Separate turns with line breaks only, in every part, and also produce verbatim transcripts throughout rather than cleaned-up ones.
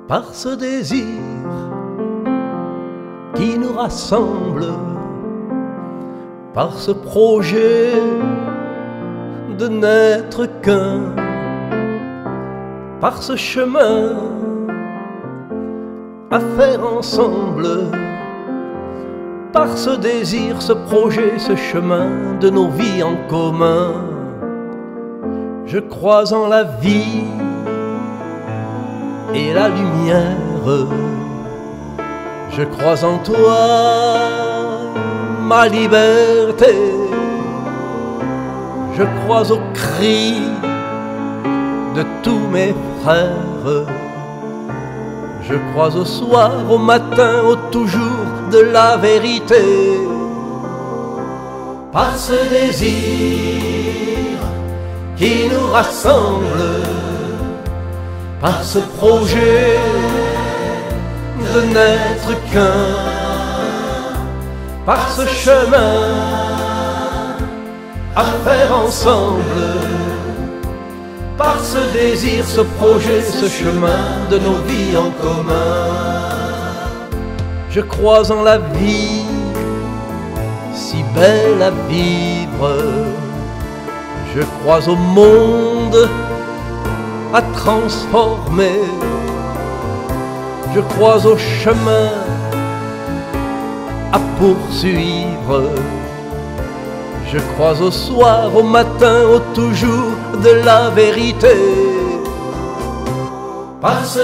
par ce désir qui nous rassemble, par ce projet de n'être qu'un, par ce chemin à faire ensemble, par ce désir, ce projet, ce chemin de nos vies en commun. Je crois en la vie et la lumière, je crois en toi, ma liberté, je crois aux cris de tous mes frères, je crois au soir, au matin, au toujours de la vérité. Par ce désir qui nous rassemble, par ce projet de n'être qu'un, par ce chemin à faire ensemble, par ce désir, ce projet, ce chemin de nos vies en commun. Je crois en la vie, si belle à vivre, je crois au monde à transformer, je crois au chemin à poursuivre, je crois au soir, au matin, au toujours de la vérité. Par ce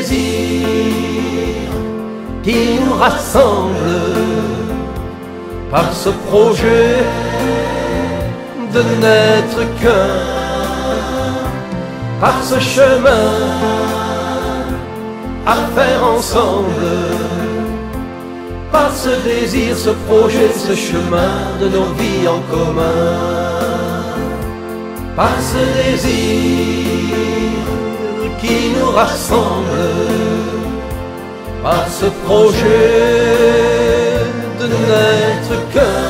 désir qui nous rassemble, par ce projet de n'être qu'un, par ce chemin à faire ensemble, par ce désir, ce projet, ce chemin de nos vies en commun. Par ce désir qui nous rassemble, par ce projet de n'être qu'un,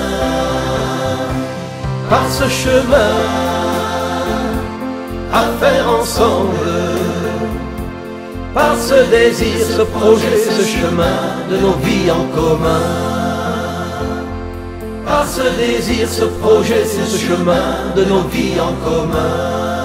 par ce chemin à faire ensemble, par ce désir, ce projet, ce chemin de nos vies en commun. Par ce désir, ce projet, ce chemin de nos vies en commun.